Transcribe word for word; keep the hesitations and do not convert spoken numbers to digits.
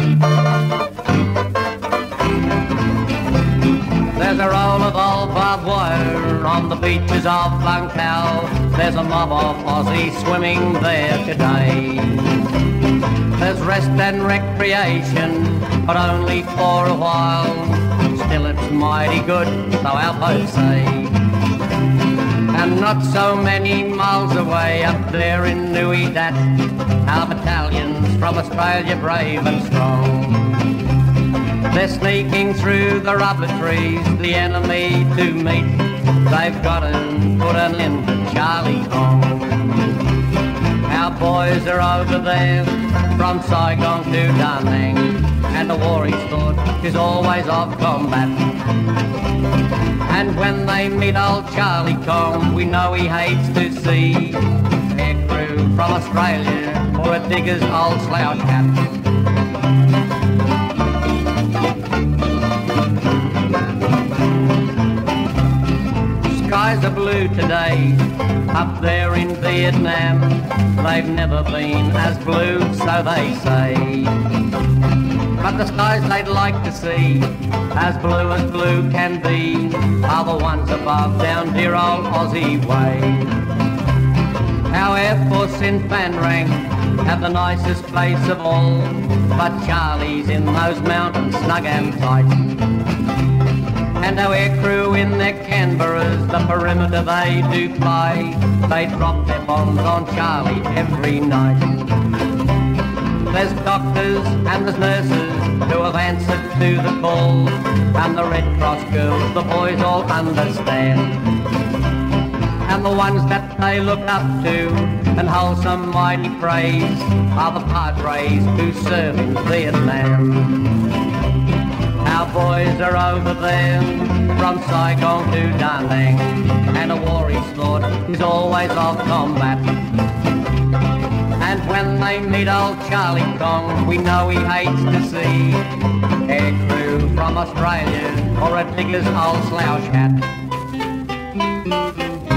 There's a roll of old barbed wire on the beaches of Llancow. There's a mob of Aussies swimming there today. There's rest and recreation, but only for a while. Still it's mighty good, so our boats say. And not so many miles away, up there in Nui Dat, our battalions from Australia brave and strong. They're sneaking through the rubber trees, the enemy to meet. They've got and put an end to Charlie Kong. Our boys are over there, from Saigon to Da Nang, and the war he's thought is always of combat. And when they meet old Charlie Kong, we know he hates to see air crew from Australia or a digger's old slouch hat. Skies are blue today, up there in Vietnam. They've never been as blue, so they say. But the skies they'd like to see, as blue as blue can be, are the ones above down dear old Aussie way. Our Air Force in Phan Rang have the nicest place of all, but Charlie's in those mountains snug and tight. And our air crew in their Canberras, the perimeter they do fly. They drop their bombs on Charlie every night. There's doctors and there's nurses who have answered to the call, and the Red Cross girls, the boys all understand. And the ones that they look up to and hold some mighty praise are the Padres who serve in Vietnam. Our boys are over there, from Saigon to Da Nang, and a war he's thought is always of combat. And when they meet old Charlie Kong, we know he hates to see air crew from Australia or a digger's old slouch hat.